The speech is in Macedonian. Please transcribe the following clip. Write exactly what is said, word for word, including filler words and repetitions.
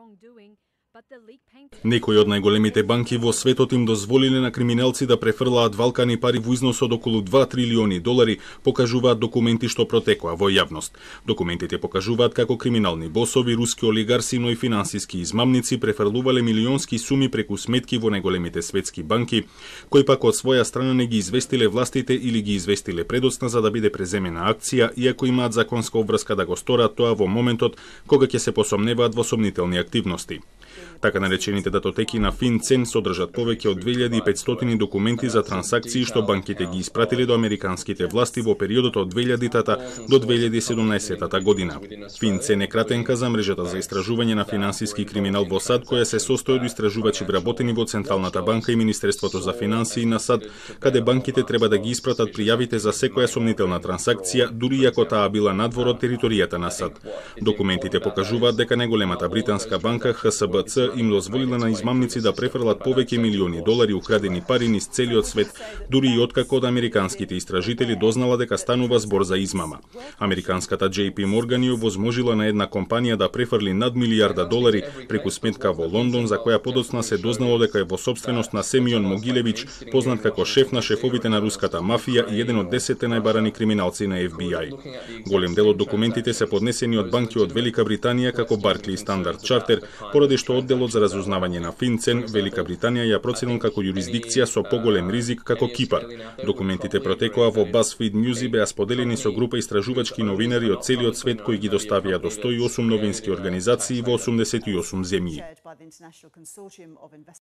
Некои од најголемите банки во светот им дозволиле на криминалци да префрлаат валкани пари во износ од околу два трилиони долари, покажуваат документи што протекоа во јавност. Документите покажуваат како криминални босови, руски олигарси, но и финансиски измамници префрлувале милионски суми преку сметки во најголемите светски банки, кои пак од своја страна не ги известиле властите или ги известиле предоцна за да биде преземена акција, иако имаат законска обврска да го сторат тоа во моментот кога ќе се посомневаат во сомнителни активности. Така наречените датотеки на FinCEN содржат повеќе од две илјади и петстотини документи за трансакции што банките ги испратиле до американските власти во периодот од две илјадитата до две илјади и седумнаесеттата година. FinCEN е кратенка за мрежата за истражување на финансиски криминал во САД, која се состои од истражувачи вработени во Централната банка и Министерството за финансии на САД, каде банките треба да ги испратат пријавите за секоја сомнителна трансакција, дури и ако таа била надвор од територијата на САД. Документите покажуваат дека најголемата британска банка Х С Б Ц им дозволила на измамници да префрлат повеќе милиони долари украдени пари низ целиот свет, дури и откако од американските истражители дознала дека станува збор за измама. Американската J P Morgan ја овозможила на една компанија да префрли над милијарда долари преку сметка во Лондон, за која подоцна се дознало дека е во сопственост на Семион Могилевич, познат како шеф на шефовите на руската мафија и еден од десетте најбарани криминалци на Ф Б I. Голем дел од документите се поднесени од банки од Велика Британија како Barclays Standard Charter, поради што одделот за разузнавање на FinCEN Велика Британија ја проценил како јурисдикција со поголем ризик како Кипар. Документите протекоа во BuzzFeed News и беа споделени со група истражувачки новинари од целиот свет кои ги доставија до сто и осум новински организации во осумдесет и осум земји.